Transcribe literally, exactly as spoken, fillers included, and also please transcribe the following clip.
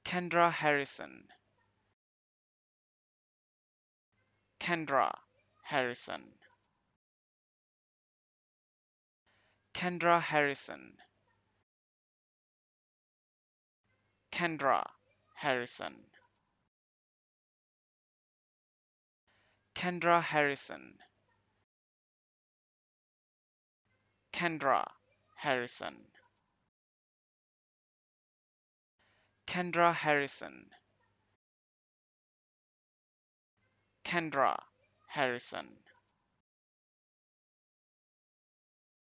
Kendra Harrison. Kendra Harrison. Kendra Harrison. Kendra Harrison. Kendra Harrison. Kendra Harrison. Kendra Harrison. Kendra Harrison.